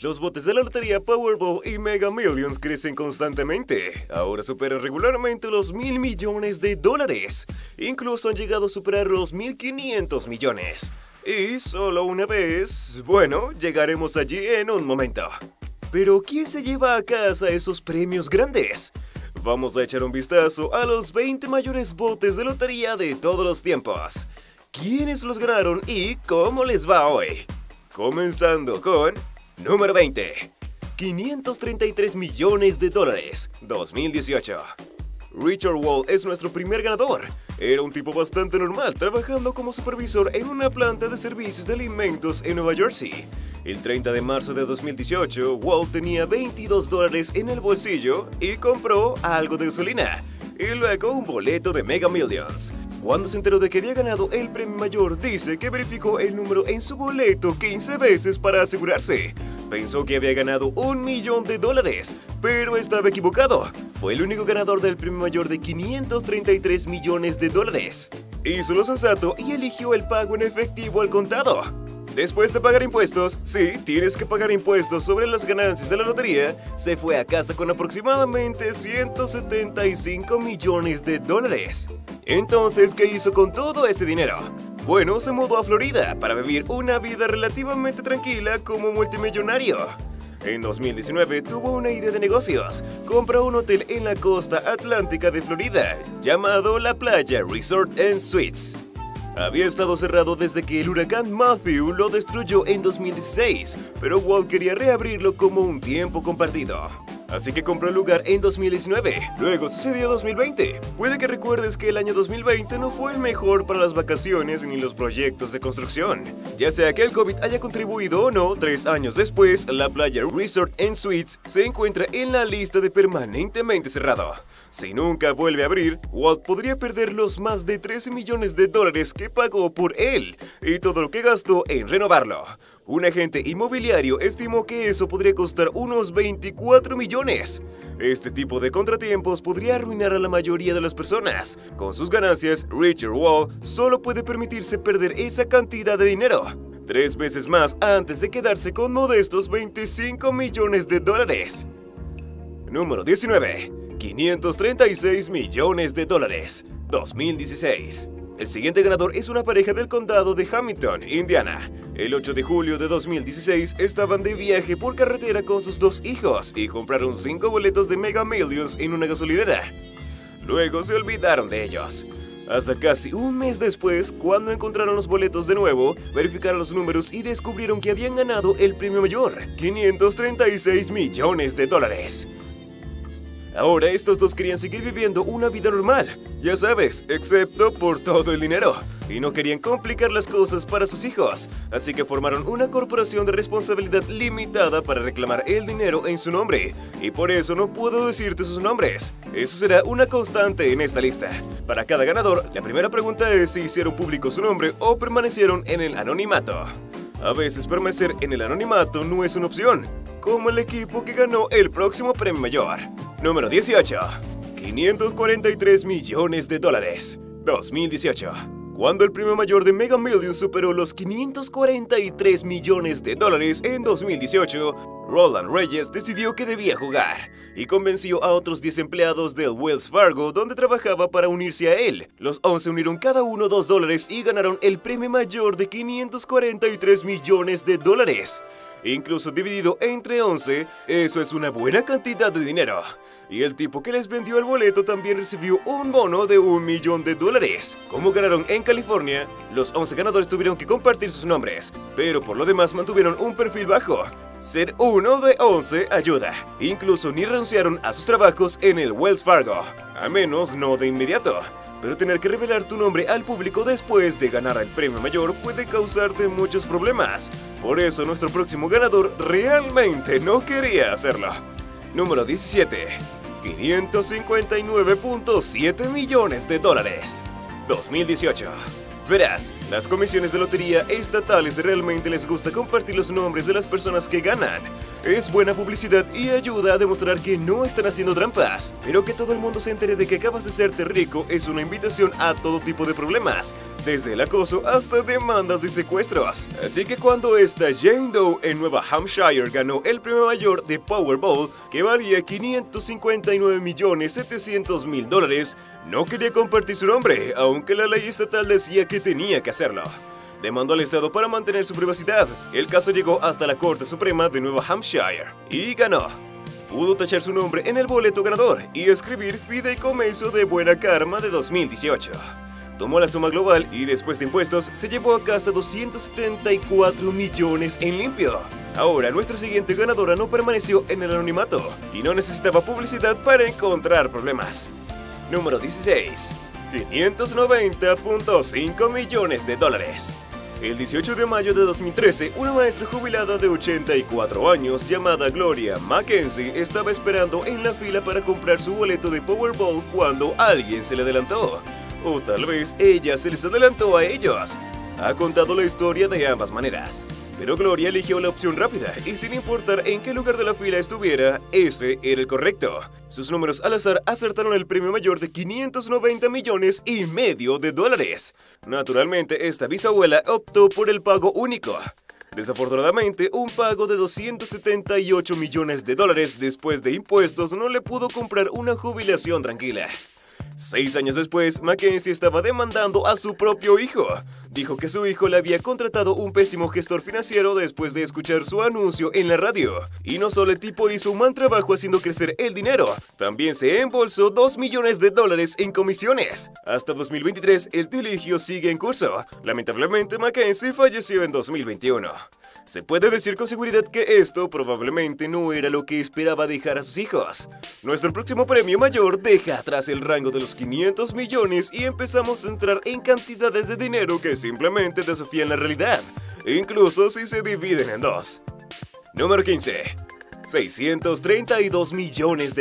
Los botes de la lotería Powerball y Mega Millions crecen constantemente. Ahora superan regularmente los 1.000 millones de dólares. Incluso han llegado a superar los 1.500 millones. Y solo una vez, bueno, llegaremos allí en un momento. Pero ¿quién se lleva a casa esos premios grandes? Vamos a echar un vistazo a los 20 mayores botes de lotería de todos los tiempos. ¿Quiénes los ganaron y cómo les va hoy? Comenzando con número 20. 533 millones de dólares, 2018. Richard Wall es nuestro primer ganador. Era un tipo bastante normal, trabajando como supervisor en una planta de servicios de alimentos en Nueva Jersey. El 30 de marzo de 2018, Wall tenía $22 en el bolsillo y compró algo de gasolina, y luego un boleto de Mega Millions. Cuando se enteró de que había ganado el premio mayor, dice que verificó el número en su boleto 15 veces para asegurarse. Pensó que había ganado $1 millón, pero estaba equivocado. Fue el único ganador del premio mayor de 533 millones de dólares. Hizo lo sensato y eligió el pago en efectivo al contado. Después de pagar impuestos, sí, tienes que pagar impuestos sobre las ganancias de la lotería, se fue a casa con aproximadamente 175 millones de dólares. Entonces, ¿qué hizo con todo ese dinero? Bueno, se mudó a Florida para vivir una vida relativamente tranquila como multimillonario. En 2019 tuvo una idea de negocios. Compró un hotel en la costa atlántica de Florida, llamado La Playa Resort and Suites. Había estado cerrado desde que el huracán Matthew lo destruyó en 2016, pero Walt quería reabrirlo como un tiempo compartido. Así que compró el lugar en 2019, luego sucedió 2020. Puede que recuerdes que el año 2020 no fue el mejor para las vacaciones ni los proyectos de construcción. Ya sea que el COVID haya contribuido o no, 3 años después, la Playa Resort and Suites se encuentra en la lista de permanentemente cerrado. Si nunca vuelve a abrir, Walt podría perder los más de 13 millones de dólares que pagó por él y todo lo que gastó en renovarlo. Un agente inmobiliario estimó que eso podría costar unos 24 millones. Este tipo de contratiempos podría arruinar a la mayoría de las personas. Con sus ganancias, Richard Wall solo puede permitirse perder esa cantidad de dinero 3 veces más antes de quedarse con modestos 25 millones de dólares. Número 19. 536 millones de dólares, 2016. El siguiente ganador es una pareja del condado de Hamilton, Indiana. El 8 de julio de 2016 estaban de viaje por carretera con sus 2 hijos y compraron 5 boletos de Mega Millions en una gasolinera. Luego se olvidaron de ellos. Hasta casi un mes después, cuando encontraron los boletos de nuevo, verificaron los números y descubrieron que habían ganado el premio mayor, 536 millones de dólares. Ahora estos dos querían seguir viviendo una vida normal, ya sabes, excepto por todo el dinero, y no querían complicar las cosas para sus hijos, así que formaron una corporación de responsabilidad limitada para reclamar el dinero en su nombre, y por eso no puedo decirte sus nombres. Eso será una constante en esta lista. Para cada ganador, la primera pregunta es si hicieron público su nombre o permanecieron en el anonimato. A veces permanecer en el anonimato no es una opción, como el equipo que ganó el próximo premio mayor. Número 18. 543 millones de dólares, 2018. Cuando el premio mayor de Mega Millions superó los 543 millones de dólares en 2018, Roland Reyes decidió que debía jugar y convenció a otros 10 empleados del Wells Fargo donde trabajaba para unirse a él. Los 11 unieron cada uno $2 y ganaron el premio mayor de 543 millones de dólares. Incluso dividido entre 11, eso es una buena cantidad de dinero. Y el tipo que les vendió el boleto también recibió un bono de $1 millón. Como ganaron en California, los 11 ganadores tuvieron que compartir sus nombres, pero por lo demás mantuvieron un perfil bajo. Ser uno de 11 ayuda. Incluso ni renunciaron a sus trabajos en el Wells Fargo, a menos no de inmediato. Pero tener que revelar tu nombre al público después de ganar el premio mayor puede causarte muchos problemas. Por eso nuestro próximo ganador realmente no quería hacerlo. Número 17. 559.7 millones de dólares, 2018. Verás, las comisiones de lotería estatales realmente les gusta compartir los nombres de las personas que ganan. Es buena publicidad y ayuda a demostrar que no están haciendo trampas, pero que todo el mundo se entere de que acabas de hacerte rico es una invitación a todo tipo de problemas, desde el acoso hasta demandas y secuestros. Así que cuando esta Jane Doe en Nueva Hampshire ganó el premio mayor de Powerball, que valía $559.700.000, no quería compartir su nombre, aunque la ley estatal decía que tenía que hacerlo. Demandó al Estado para mantener su privacidad. El caso llegó hasta la Corte Suprema de Nueva Hampshire y ganó. Pudo tachar su nombre en el boleto ganador y escribir Fideicomiso de Buena Karma de 2018. Tomó la suma global y después de impuestos se llevó a casa 274 millones en limpio. Ahora nuestra siguiente ganadora no permaneció en el anonimato y no necesitaba publicidad para encontrar problemas. Número 16. $590.5 millones. El 18 de mayo de 2013, una maestra jubilada de 84 años llamada Gloria Mackenzie estaba esperando en la fila para comprar su boleto de Powerball cuando alguien se le adelantó. O tal vez ella se les adelantó a ellos. Ha contado la historia de ambas maneras. Pero Gloria eligió la opción rápida y sin importar en qué lugar de la fila estuviera, ese era el correcto. Sus números al azar acertaron el premio mayor de $590.5 millones. Naturalmente, esta bisabuela optó por el pago único. Desafortunadamente, un pago de $278 millones después de impuestos no le pudo comprar una jubilación tranquila. 6 años después, Mackenzie estaba demandando a su propio hijo. Dijo que su hijo le había contratado un pésimo gestor financiero después de escuchar su anuncio en la radio. Y no solo el tipo hizo un mal trabajo haciendo crecer el dinero, también se embolsó $2 millones en comisiones. Hasta 2023, el litigio sigue en curso. Lamentablemente, Mackenzie falleció en 2021. Se puede decir con seguridad que esto probablemente no era lo que esperaba dejar a sus hijos. Nuestro próximo premio mayor deja atrás el rango de los 500 millones y empezamos a entrar en cantidades de dinero que simplemente desafían la realidad, incluso si se dividen en dos. Número 15. $632 millones.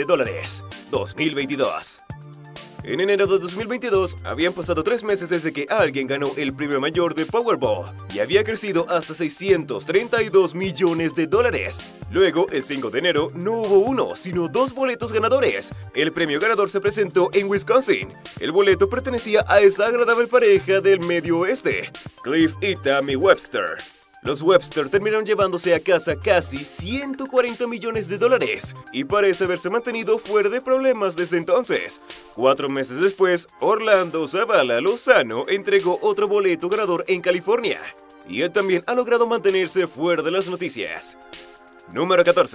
2022. En enero de 2022, habían pasado 3 meses desde que alguien ganó el premio mayor de Powerball y había crecido hasta $632 millones. Luego, el 5 de enero, no hubo uno, sino 2 boletos ganadores. El premio ganador se presentó en Wisconsin. El boleto pertenecía a esta agradable pareja del Medio Oeste, Cliff y Tammy Webster. Los Webster terminaron llevándose a casa casi $140 millones y parece haberse mantenido fuera de problemas desde entonces. 4 meses después, Orlando Zavala Lozano entregó otro boleto ganador en California. Y él también ha logrado mantenerse fuera de las noticias. Número 14.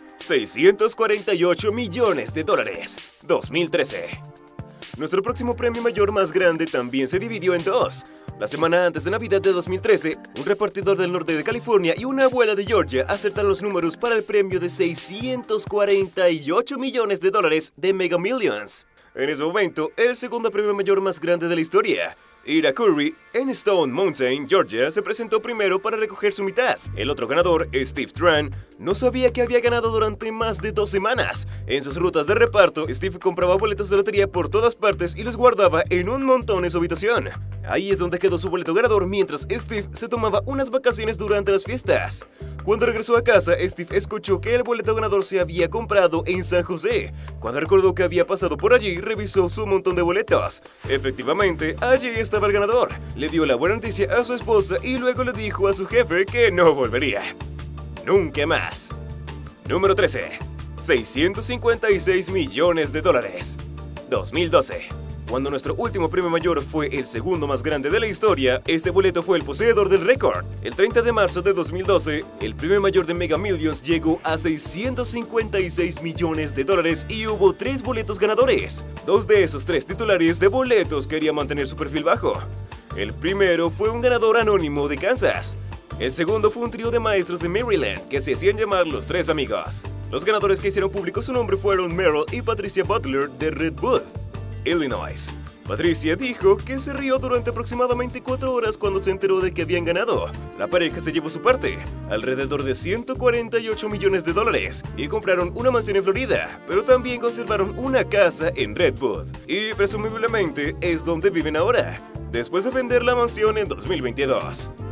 $648 millones. 2013. Nuestro próximo premio mayor más grande también se dividió en dos. La semana antes de Navidad de 2013, un repartidor del norte de California y una abuela de Georgia acertaron los números para el premio de $648 millones de Mega Millions. En ese momento, el segundo premio mayor más grande de la historia. Ira Curry, en Stone Mountain, Georgia, se presentó primero para recoger su mitad. El otro ganador, Steve Tran, no sabía que había ganado durante más de 2 semanas. En sus rutas de reparto, Steve compraba boletos de lotería por todas partes y los guardaba en un montón en su habitación. Ahí es donde quedó su boleto ganador mientras Steve se tomaba unas vacaciones durante las fiestas. Cuando regresó a casa, Steve escuchó que el boleto ganador se había comprado en San José. Cuando recordó que había pasado por allí, revisó su montón de boletos. Efectivamente, allí estaba el ganador. Le dio la buena noticia a su esposa y luego le dijo a su jefe que no volvería. Nunca más. Número 13. $656 millones. 2012. Cuando nuestro último premio mayor fue el segundo más grande de la historia, este boleto fue el poseedor del récord. El 30 de marzo de 2012, el premio mayor de Mega Millions llegó a $656 millones y hubo 3 boletos ganadores. 2 de esos 3 titulares de boletos querían mantener su perfil bajo. El primero fue un ganador anónimo de Kansas. El segundo fue un trío de maestros de Maryland que se hacían llamar los Tres Amigos. Los ganadores que hicieron público su nombre fueron Merrill y Patricia Butler de Redwood, Illinois. Patricia dijo que se rió durante aproximadamente 4 horas cuando se enteró de que habían ganado. La pareja se llevó su parte, alrededor de $148 millones, y compraron una mansión en Florida, pero también conservaron una casa en Redwood, y presumiblemente es donde viven ahora, después de vender la mansión en 2022.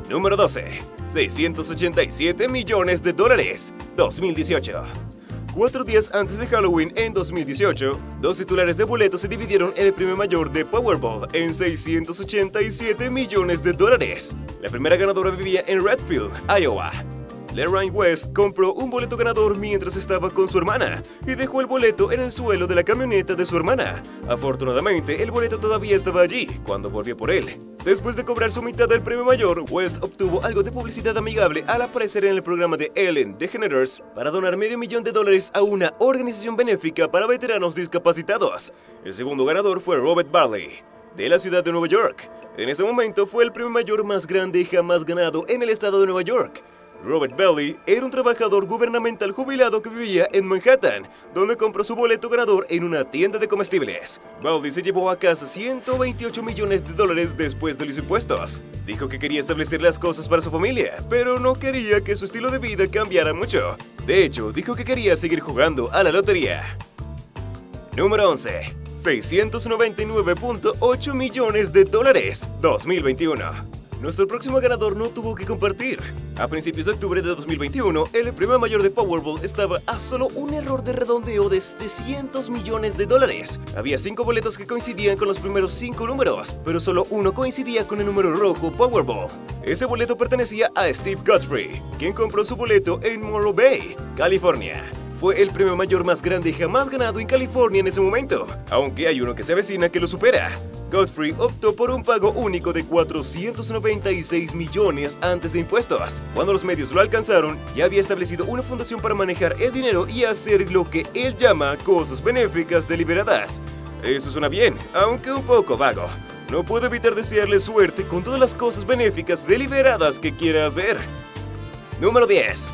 Número 12. 687 millones de dólares. 2018. 4 días antes de Halloween en 2018, dos titulares de boletos se dividieron en el premio mayor de Powerball en 687 millones de dólares. La primera ganadora vivía en Redfield, Iowa. Lorraine West compró un boleto ganador mientras estaba con su hermana y dejó el boleto en el suelo de la camioneta de su hermana. Afortunadamente, el boleto todavía estaba allí cuando volvió por él. Después de cobrar su mitad del premio mayor, West obtuvo algo de publicidad amigable al aparecer en el programa de Ellen DeGeneres para donar $500,000 a una organización benéfica para veteranos discapacitados. El segundo ganador fue Robert Barley, de la ciudad de Nueva York. En ese momento fue el premio mayor más grande jamás ganado en el estado de Nueva York. Robert Bailey era un trabajador gubernamental jubilado que vivía en Manhattan, donde compró su boleto ganador en una tienda de comestibles. Bailey se llevó a casa $128 millones después de los impuestos. Dijo que quería establecer las cosas para su familia, pero no quería que su estilo de vida cambiara mucho. De hecho, dijo que quería seguir jugando a la lotería. Número 11. 699.8 millones de dólares. 2021. Nuestro próximo ganador no tuvo que compartir. A principios de octubre de 2021, el premio mayor de Powerball estaba a solo un error de redondeo de $700 millones. Había 5 boletos que coincidían con los primeros 5 números, pero solo uno coincidía con el número rojo Powerball. Ese boleto pertenecía a Steve Godfrey, quien compró su boleto en Morro Bay, California. Fue el premio mayor más grande jamás ganado en California en ese momento, aunque hay uno que se avecina que lo supera. Godfrey optó por un pago único de $496 millones antes de impuestos. Cuando los medios lo alcanzaron, ya había establecido una fundación para manejar el dinero y hacer lo que él llama cosas benéficas deliberadas. Eso suena bien, aunque un poco vago. No puedo evitar desearle suerte con todas las cosas benéficas deliberadas que quiera hacer. Número 10.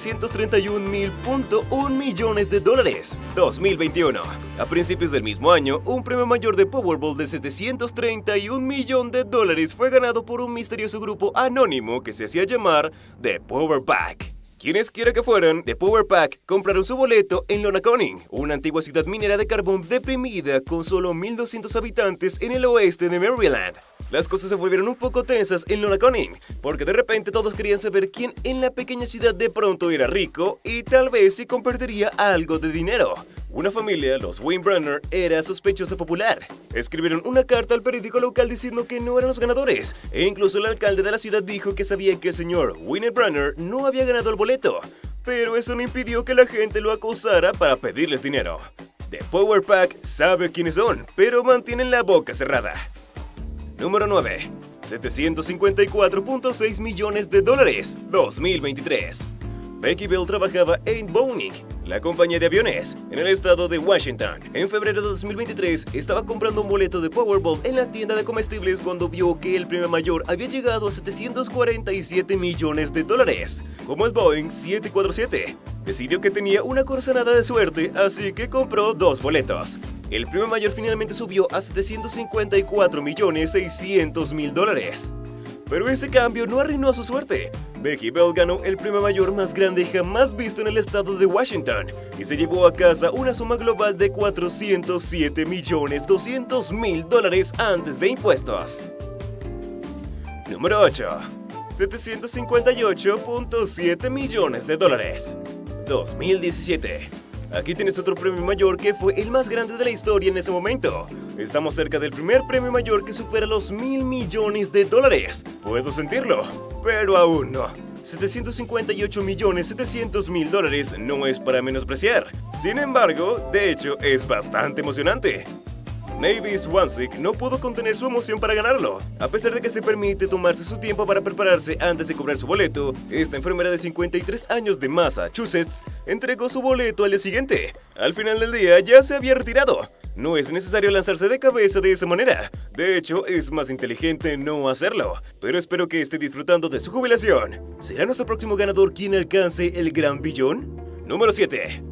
731.1 millones de dólares. 2021. A principios del mismo año, un premio mayor de Powerball de $731 millones fue ganado por un misterioso grupo anónimo que se hacía llamar The Power Pack. Quienes quiera que fueran, The Power Pack compraron su boleto en Lonaconing, una antigua ciudad minera de carbón deprimida con solo 1,200 habitantes en el oeste de Maryland. Las cosas se volvieron un poco tensas en Lonaconing, porque de repente todos querían saber quién en la pequeña ciudad de pronto era rico y tal vez si compartiría algo de dinero. Una familia, los Weinbrenner, era sospechosa popular. Escribieron una carta al periódico local diciendo que no eran los ganadores, e incluso el alcalde de la ciudad dijo que sabía que el señor Weinbrenner no había ganado el boleto, pero eso no impidió que la gente lo acosara para pedirles dinero. The Power Pack sabe quiénes son, pero mantienen la boca cerrada. Número 9. 754.6 millones de dólares. 2023. Becky Bell trabajaba en Boeing, la compañía de aviones, en el estado de Washington. En febrero de 2023 estaba comprando un boleto de Powerball en la tienda de comestibles cuando vio que el premio mayor había llegado a $747 millones. Como el Boeing 747, decidió que tenía una corazonada de suerte, así que compró 2 boletos. El premio mayor finalmente subió a $754.600.000. Pero ese cambio no arruinó su suerte. Becky Bell ganó el premio mayor más grande jamás visto en el estado de Washington y se llevó a casa una suma global de $407.200.000 antes de impuestos. Número 8. 758.7 millones de dólares. 2017. Aquí tienes otro premio mayor que fue el más grande de la historia en ese momento. Estamos cerca del primer premio mayor que supera los $1,000 millones. Puedo sentirlo, pero aún no. $758.700.000 no es para menospreciar. Sin embargo, de hecho, es bastante emocionante. Mavis Wansink no pudo contener su emoción para ganarlo. A pesar de que se permite tomarse su tiempo para prepararse antes de cobrar su boleto, esta enfermera de 53 años de Massachusetts entregó su boleto al día siguiente. Al final del día ya se había retirado. No es necesario lanzarse de cabeza de esa manera. De hecho, es más inteligente no hacerlo. Pero espero que esté disfrutando de su jubilación. ¿Será nuestro próximo ganador quien alcance el gran billón? Número 7.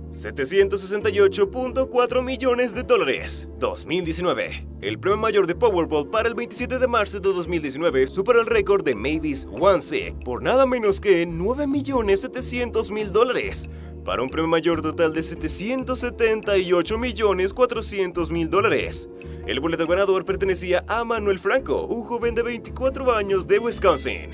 768.4 millones de dólares. 2019. El premio mayor de Powerball para el 27 de marzo de 2019 superó el récord de Mavis Wansink por nada menos que $9.700.000, para un premio mayor total de $778.400.000. El boleto ganador pertenecía a Manuel Franco, un joven de 24 años de Wisconsin.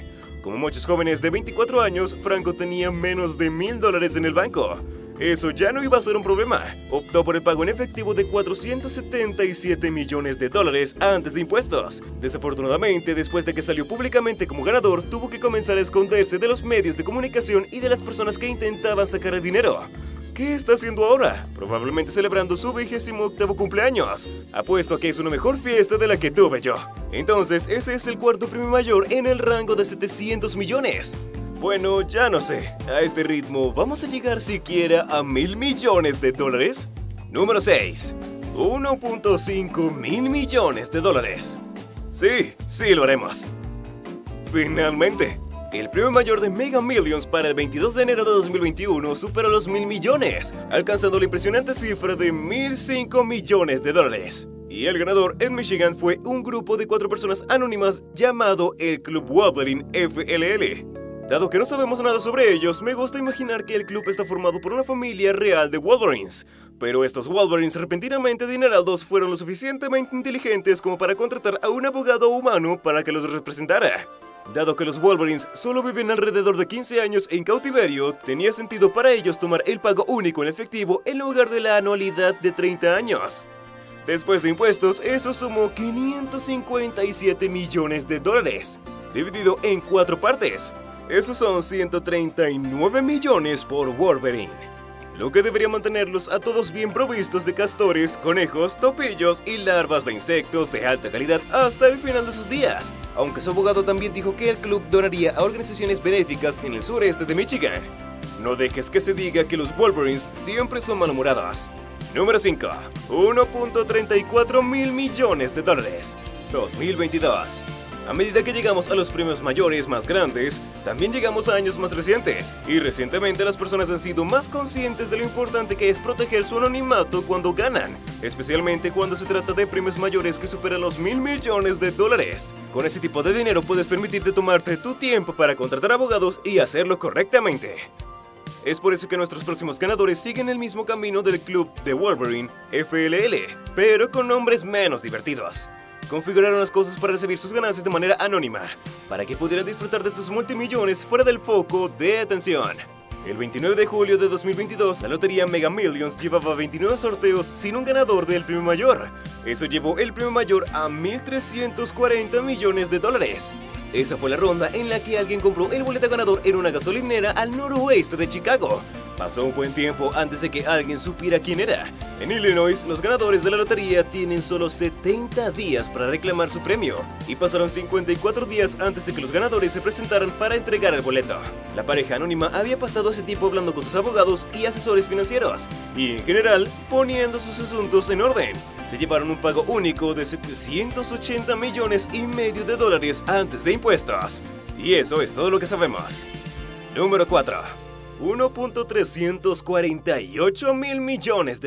Como muchos jóvenes de 24 años, Franco tenía menos de $1000 en el banco. Eso ya no iba a ser un problema. Optó por el pago en efectivo de $477 millones antes de impuestos. Desafortunadamente, después de que salió públicamente como ganador, tuvo que comenzar a esconderse de los medios de comunicación y de las personas que intentaban sacar el dinero. ¿Qué está haciendo ahora? Probablemente celebrando su 28º cumpleaños. Apuesto a que es una mejor fiesta de la que tuve yo. Entonces, ese es el cuarto premio mayor en el rango de 700 millones. Bueno, ya no sé. A este ritmo, ¿vamos a llegar siquiera a $1000 millones? Número 6. 1.5 mil millones. Sí, lo haremos. Finalmente. El premio mayor de Mega Millions para el 22 de enero de 2021 superó los $1000 millones, alcanzando la impresionante cifra de $1005 millones. Y el ganador en Michigan fue un grupo de 4 personas anónimas llamado el Club Wolverine FLL. Dado que no sabemos nada sobre ellos, me gusta imaginar que el club está formado por una familia real de Wolverines. Pero estos Wolverines repentinamente adinerados fueron lo suficientemente inteligentes como para contratar a un abogado humano para que los representara. Dado que los Wolverines solo viven alrededor de 15 años en cautiverio, tenía sentido para ellos tomar el pago único en efectivo en lugar de la anualidad de 30 años. Después de impuestos, eso sumó $557 millones, dividido en 4 partes. Esos son 139 millones por Wolverine, lo que debería mantenerlos a todos bien provistos de castores, conejos, topillos y larvas de insectos de alta calidad hasta el final de sus días. Aunque su abogado también dijo que el club donaría a organizaciones benéficas en el sureste de Michigan. No dejes que se diga que los Wolverines siempre son malhumorados. Número 5. 1.34 mil millones. 2022. A medida que llegamos a los premios mayores más grandes, también llegamos a años más recientes, y recientemente las personas han sido más conscientes de lo importante que es proteger su anonimato cuando ganan, especialmente cuando se trata de premios mayores que superan los $1000 millones. Con ese tipo de dinero puedes permitirte tomarte tu tiempo para contratar abogados y hacerlo correctamente. Es por eso que nuestros próximos ganadores siguen el mismo camino del club de Wolverine FLL, pero con nombres menos divertidos. Configuraron las cosas para recibir sus ganancias de manera anónima, para que pudieran disfrutar de sus multimillones fuera del foco de atención. El 29 de julio de 2022, la lotería Mega Millions llevaba 29 sorteos sin un ganador del premio mayor. Eso llevó el premio mayor a $1340 millones. Esa fue la ronda en la que alguien compró el boleto ganador en una gasolinera al noroeste de Chicago. Pasó un buen tiempo antes de que alguien supiera quién era. En Illinois, los ganadores de la lotería tienen solo 70 días para reclamar su premio, y pasaron 54 días antes de que los ganadores se presentaran para entregar el boleto. La pareja anónima había pasado ese tiempo hablando con sus abogados y asesores financieros, y en general, poniendo sus asuntos en orden. Se llevaron un pago único de $780 millones y medio antes de impuestos. Y eso es todo lo que sabemos. Número 4. 1.348 mil millones.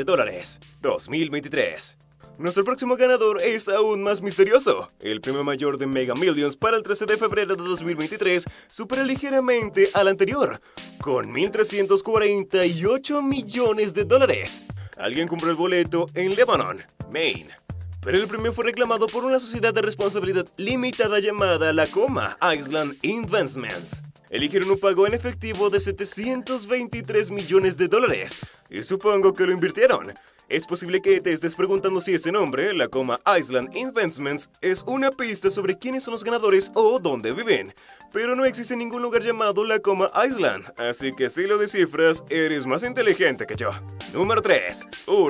2023. Nuestro próximo ganador es aún más misterioso. El premio mayor de Mega Millions para el 13 de febrero de 2023 supera ligeramente al anterior, con $1.348 millones. Alguien compró el boleto en Lebanon, Maine. Pero el premio fue reclamado por una sociedad de responsabilidad limitada llamada Lacoma Island Investments. Eligieron un pago en efectivo de $723 millones, y supongo que lo invirtieron. Es posible que te estés preguntando si ese nombre, Lacoma Island Investments, es una pista sobre quiénes son los ganadores o dónde viven. Pero no existe ningún lugar llamado Lacoma Island, así que si lo descifras, eres más inteligente que yo. Número 3.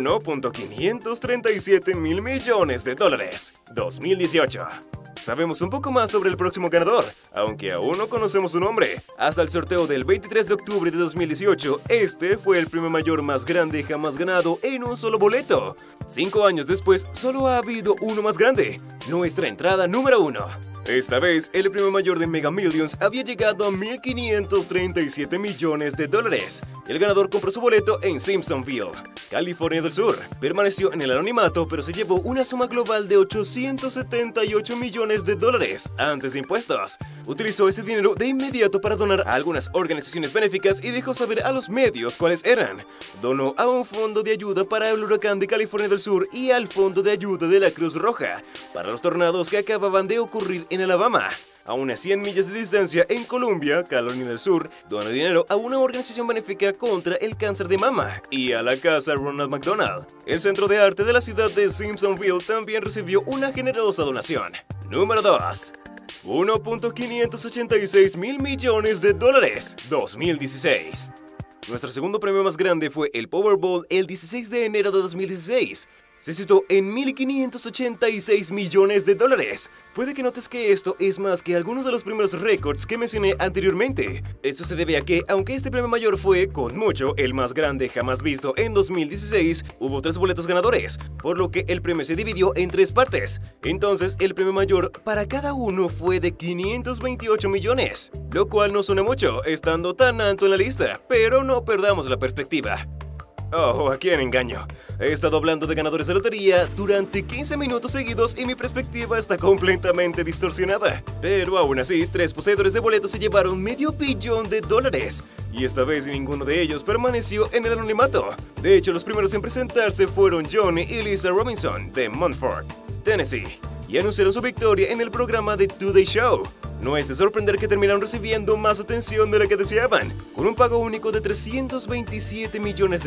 1.537 mil millones. 2018. Sabemos un poco más sobre el próximo ganador, aunque aún no conocemos su nombre. Hasta el sorteo del 23 de octubre de 2018, este fue el premio mayor más grande jamás ganado en un solo boleto. 5 años después, solo ha habido uno más grande, nuestra entrada número 1. Esta vez, el premio mayor de Mega Millions había llegado a $1.537 millones. El ganador compró su boleto en Simpsonville, California del Sur. Permaneció en el anonimato, pero se llevó una suma global de $878 millones antes de impuestos. Utilizó ese dinero de inmediato para donar a algunas organizaciones benéficas y dejó saber a los medios cuáles eran. Donó a un fondo de ayuda para el huracán de California del Sur y al fondo de ayuda de la Cruz Roja para los tornados que acababan de ocurrir en Alabama. a unas 100 millas de distancia en Columbia, Carolina del Sur, donó dinero a una organización benéfica contra el cáncer de mama y a la casa Ronald McDonald. El Centro de Arte de la ciudad de Simpsonville también recibió una generosa donación. Número 2. 1.586 mil millones de dólares, 2016. Nuestro segundo premio más grande fue el Powerball el 16 de enero de 2016. Se situó en 1.586 millones de dólares. Puede que notes que esto es más que algunos de los primeros récords que mencioné anteriormente. Esto se debe a que, aunque este premio mayor fue, con mucho, el más grande jamás visto en 2016, hubo 3 boletos ganadores, por lo que el premio se dividió en 3 partes. Entonces, el premio mayor para cada uno fue de 528 millones, lo cual no suena mucho, estando tan alto en la lista, pero no perdamos la perspectiva. Oh, ¿a quién engaño? He estado hablando de ganadores de lotería durante 15 minutos seguidos y mi perspectiva está completamente distorsionada. Pero aún así, 3 poseedores de boletos se llevaron $500 millones. Y esta vez ninguno de ellos permaneció en el anonimato. De hecho, los primeros en presentarse fueron Johnny y Lisa Robinson de Montford, Tennessee, y anunciaron su victoria en el programa The Today Show. No es de sorprender que terminaron recibiendo más atención de la que deseaban. Con un pago único de $327 millones,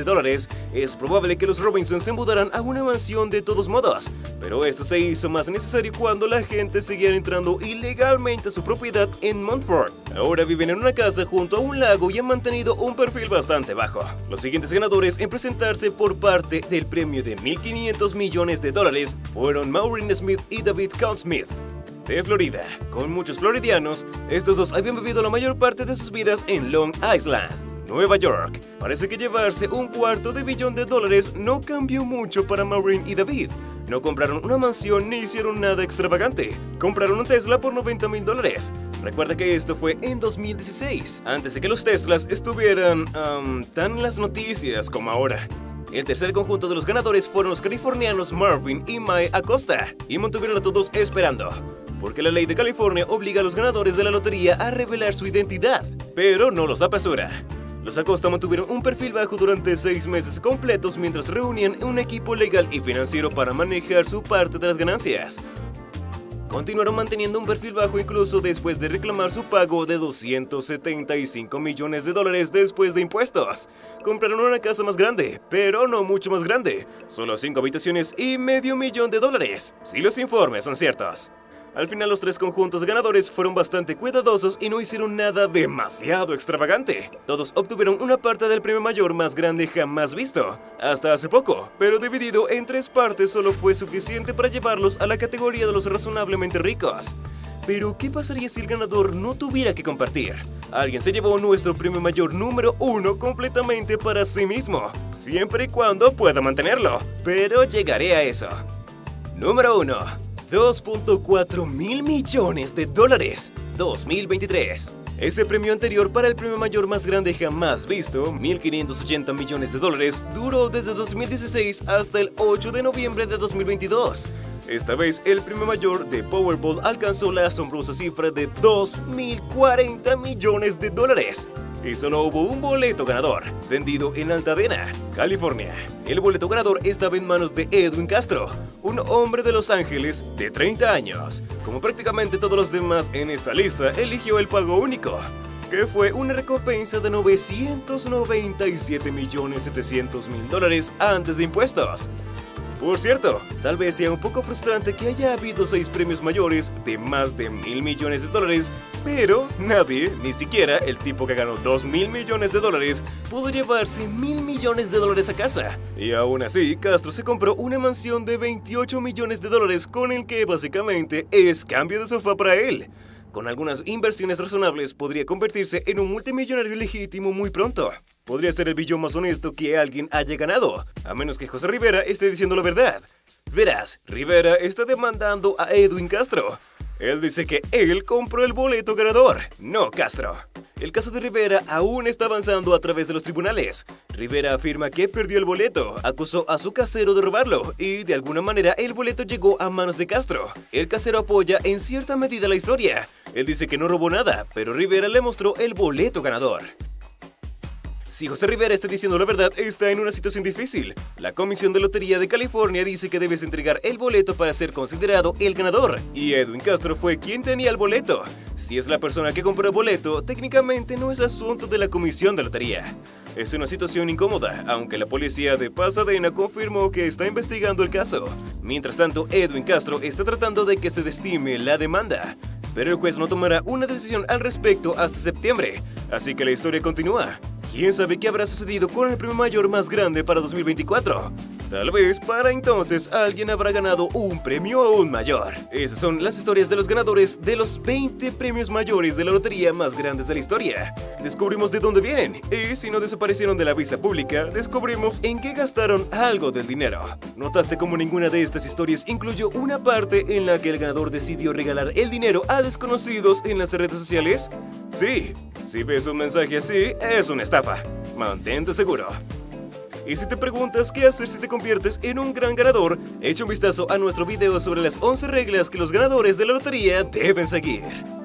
es probable que los Robinson se mudaran a una mansión de todos modos, pero esto se hizo más necesario cuando la gente seguía entrando ilegalmente a su propiedad en Montford. Ahora viven en una casa junto a un lago y han mantenido un perfil bastante bajo. Los siguientes ganadores en presentarse por parte del premio de $1.500 millones fueron Maureen Smith y David Count-Smith, de Florida. Con muchos floridianos, estos dos habían vivido la mayor parte de sus vidas en Long Island, Nueva York. Parece que llevarse $250 millones no cambió mucho para Maureen y David. No compraron una mansión ni hicieron nada extravagante. Compraron un Tesla por $90,000. Recuerda que esto fue en 2016, antes de que los Teslas estuvieran tan en las noticias como ahora. El tercer conjunto de los ganadores fueron los californianos Marvin y Mae Acosta, y mantuvieron a todos esperando, porque la ley de California obliga a los ganadores de la lotería a revelar su identidad, pero no los apresura. Los Acosta mantuvieron un perfil bajo durante 6 meses completos mientras reunían un equipo legal y financiero para manejar su parte de las ganancias. Continuaron manteniendo un perfil bajo incluso después de reclamar su pago de $275 millones después de impuestos. Compraron una casa más grande, pero no mucho más grande, solo 5 habitaciones y $500,000, si los informes son ciertos. Al final, los 3 conjuntos ganadores fueron bastante cuidadosos y no hicieron nada demasiado extravagante. Todos obtuvieron una parte del premio mayor más grande jamás visto, hasta hace poco, pero dividido en 3 partes solo fue suficiente para llevarlos a la categoría de los razonablemente ricos. Pero, ¿qué pasaría si el ganador no tuviera que compartir? Alguien se llevó nuestro premio mayor número 1 completamente para sí mismo, siempre y cuando pueda mantenerlo, pero llegaré a eso. Número 1. $2.4 mil millones, 2023. Ese premio anterior para el premio mayor más grande jamás visto, $1.580 millones, duró desde 2016 hasta el 8 de noviembre de 2022. Esta vez el premio mayor de Powerball alcanzó la asombrosa cifra de $2.040 millones. Y solo hubo un boleto ganador, vendido en Altadena, California. El boleto ganador estaba en manos de Edwin Castro, un hombre de Los Ángeles de 30 años. Como prácticamente todos los demás en esta lista, eligió el pago único, que fue una recompensa de $997,700,000 antes de impuestos. Por cierto, tal vez sea un poco frustrante que haya habido 6 premios mayores de más de $1.000 millones, pero nadie, ni siquiera el tipo que ganó $2.000 millones, pudo llevarse $1.000 millones a casa. Y aún así, Castro se compró una mansión de $28 millones con el que básicamente es cambio de sofá para él. Con algunas inversiones razonables podría convertirse en un multimillonario legítimo muy pronto. Podría ser el billón más honesto que alguien haya ganado, a menos que José Rivera esté diciendo la verdad. Verás, Rivera está demandando a Edwin Castro. Él dice que él compró el boleto ganador, no Castro. El caso de Rivera aún está avanzando a través de los tribunales. Rivera afirma que perdió el boleto, acusó a su casero de robarlo y de alguna manera el boleto llegó a manos de Castro. El casero apoya en cierta medida la historia. Él dice que no robó nada, pero Rivera le mostró el boleto ganador. Si José Rivera está diciendo la verdad, está en una situación difícil. La Comisión de Lotería de California dice que debes entregar el boleto para ser considerado el ganador, y Edwin Castro fue quien tenía el boleto. Si es la persona que compró el boleto, técnicamente no es asunto de la Comisión de Lotería. Es una situación incómoda, aunque la policía de Pasadena confirmó que está investigando el caso. Mientras tanto, Edwin Castro está tratando de que se desestime la demanda, pero el juez no tomará una decisión al respecto hasta septiembre, así que la historia continúa. ¿Quién sabe qué habrá sucedido con el premio mayor más grande para 2024? Tal vez para entonces alguien habrá ganado un premio aún mayor. Esas son las historias de los ganadores de los 20 premios mayores de la lotería más grandes de la historia. Descubrimos de dónde vienen, y si no desaparecieron de la vista pública, descubrimos en qué gastaron algo del dinero. ¿Notaste cómo ninguna de estas historias incluyó una parte en la que el ganador decidió regalar el dinero a desconocidos en las redes sociales? Sí, si ves un mensaje así, es una estafa. Mantente seguro. Y si te preguntas qué hacer si te conviertes en un gran ganador, echa un vistazo a nuestro video sobre las 11 reglas que los ganadores de la lotería deben seguir.